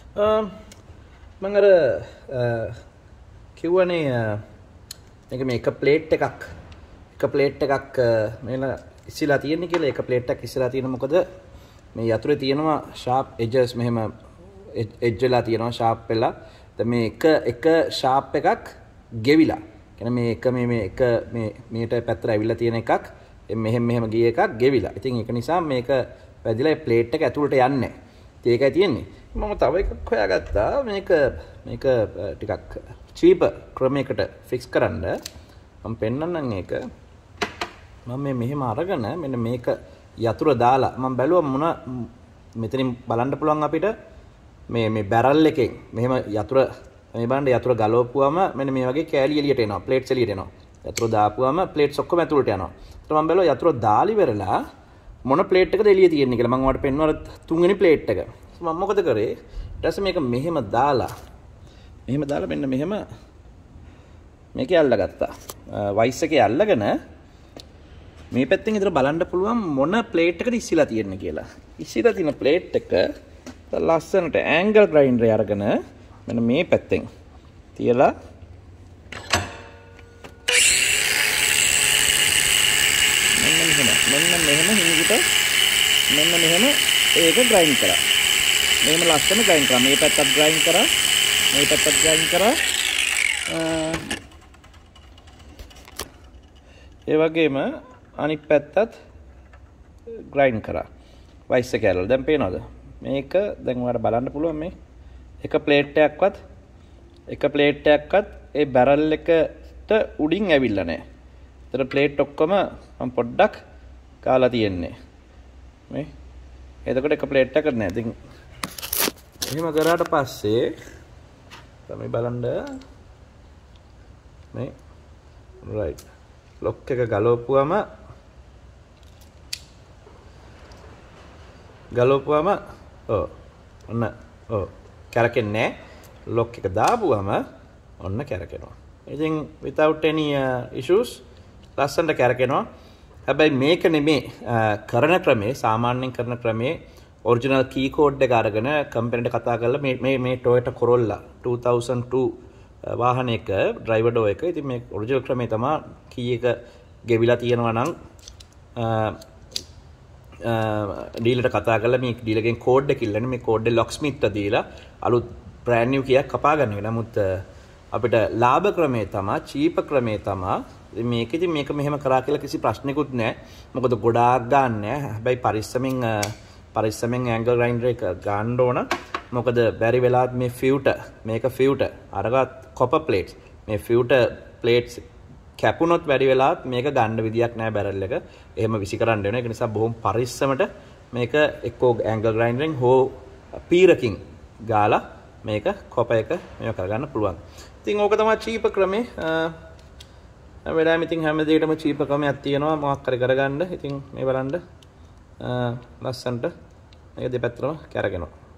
මම අර කිව්වනේ මේක ප්ලේට් එකක් මේල ඉස්සලා තියෙන්නේ කියලා. එක ප්ලේට් එකක් ඉස්සලා තියෙන මොකද මේ යතුරේ තියෙනවා sharp edges මෙහෙම edge වෙලා තියෙනවා sharp වෙලා. දැන් මේ එක sharp එකක් ගෙවිලා. කියන්නේ මේක මේට පැත්තට ඇවිල්ලා තියෙන එකක් මෙහෙම ගිය එකක් ගෙවිලා. ඉතින් ඒක නිසා මේක වැදිලා ඒ ප්ලේට් එක ඇතුළට යන්නේ නැහැ. ඒකයි තියෙන්නේ. මම තව එකක් හොයාගත්තා මේක ටිකක් cheaper ක්‍රමයකට fix කරන්න. මම පෙන්නන්නම් ඒක. මම මෙහෙම අරගෙන මෙන්න මේක යතුර දාලා මම බැලුවා මෙතනින් බලන්න පුළුවන් අපිට මේ බැරල් එකෙන් මෙහෙම යතුර මේ බලන්න යතුර ගලවපුවාම මෙන්න මේ වගේ කෑලි එළියට එනවා ප්ලේට්ස් එළියට එනවා. යතුර දාපුවාම ප්ලේට්ස් ඔක්කොම ඇතුළට යනවා. ඊට මම බැලුවා යතුර දාලි වෙරලා මොන ප්ලේට් එකද එළිය තියෙන්නේ කියලා. මම ඔයාලට පෙන්වනවා තුන්වෙනි ප්ලේට් එක. මම මොකද කරේ? ඊට පස්සේ මේක මෙහෙම දාලා මෙන්න මෙහෙම මේකේ අල්ලගත්තා. වයිස් එකේ අල්ලගෙන මේ පැත්තෙන් ඉතර බලන්න පුළුවන් මොන ප්ලේට් එකද ඉස්සලා තියෙන්නේ කියලා. ඉස්සලා තියෙන ප්ලේට් එක ලස්සනට ඇන්ගල් ග්‍රයින්ඩරේ අරගෙන මෙන්න මේ පැත්තෙන් තියලා මෙන්න මෙහෙම හිඟිට මෙන්න මෙහෙම ඒක ග්‍රයින්ඩ් කරා. මෙහෙම ලස්සන ග්‍රයින්ඩ් කරා. මේ පැත්තත් ග්‍රයින්ඩ් කරා. මේ පැත්තත් ග්‍රයින්ඩ් කරා. ඒ වගේම අනිත් පැත්තත් ග්‍රයින්ඩ් කරා. වයිස් එක ඇරලා. දැන් පේනවද? මේක දැන් ඔයාලට බලන්න පුළුවන් මේ එක ප්ලේට් එකක්වත් ඒ බැරල් එකට උඩින් ඇවිල්ලා නැහැ. ඒතර ප්ලේට් ඔක්කොම මම පොඩ්ඩක් කාලා තියෙන්නේ. මේ එතකොට එක ප්ලේට් එකක් නැහැ. ඉතින් එහෙම කරාට පස්සේ තමයි බලන්න මේ right ලොක් එක ගලවපුවම ඔන්න කැරකෙන්නේ නැහැ. ලොක් එක දාපුවම ඔන්න කැරකෙනවා. ඉතින් without any issues ලස්සනට කැරකෙනවා. හැබැයි මේක නෙමේ කරන ක්‍රමේ සාමාන්‍යයෙන් කරන ක්‍රමේ ඔරිජිනල් කී කෝඩ් එක අරගෙන කම්පැනිට කතා කරලා මේ Toyota Corolla 2002 වාහනයක ඩ්‍රයිවර් ඩෝ එක. ඉතින් මේ ඔරිජිනල් ක්‍රමේ තමයි කී එක ගෙවිලා තියෙනවා නම් ඩීලර්ට කතා කරලා මේ ඩීලර්ගෙන් කෝඩ් එක ඉල්ලන්නේ. මේ කෝඩ් එක ලොක් ස්මිත්ට දීලා අලුත් බ්‍රෑන්ඩ් නිව් කීයක් කපා ගන්න වෙනවා. නමුත් අපිට ලාභ ක්‍රමේ තමයි චීප් ක්‍රමේ තමයි මේකෙදි මේක මෙහෙම කරා කියලා කිසි ප්‍රශ්නකුත් නැහැ. මොකද ගොඩාක් ගන්න නැහැ. හැබැයි පරිස්සමෙන් ඇන්ගල් ග්‍රයින්ඩර් එක ගන්න ඕන. මොකද බැරි වෙලාවත් මේ ෆිල්ටර් අරගත් කොපර් ප්ලේට්ස් මේ ෆිල්ටර් ප්ලේට්ස් කැපුණොත් බැරි වෙලාවත් මේක ගන්න විදියක් නැහැ බැරල් එක. එහෙම විසි කරන්න වෙනවා. ඒක නිසා බොහොම පරිස්සමට මේක එක්කෝ ඇන්ගල් ග්‍රයින්ඩරෙන් හෝ පීරකින් ගාලා මේක කොපර් එක මේව කරගන්න පුළුවන්. ඉතින් ඕක තමයි චීප් ක්‍රමේ. වෙලාවෙම ඉතින් හැම දෙයකටම චීප් ක්‍රමයක් තියෙනවා මොකක් හරි කරගන්න. ඉතින් මේ බලන්න ලස්සනට මේක දෙපැත්තටම කැරගෙනවා.